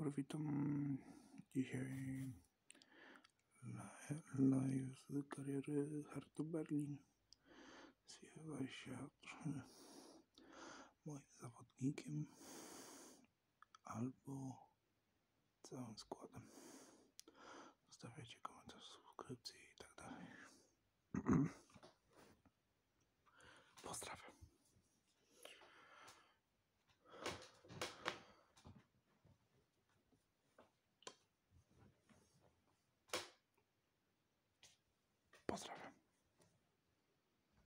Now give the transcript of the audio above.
dobry, witam dzisiaj live z kariery Hertha Berlin. Zjawia się moim zawodnikiem albo całym składem. Zostawiajcie komentarz, subskrypcje i tak dalej.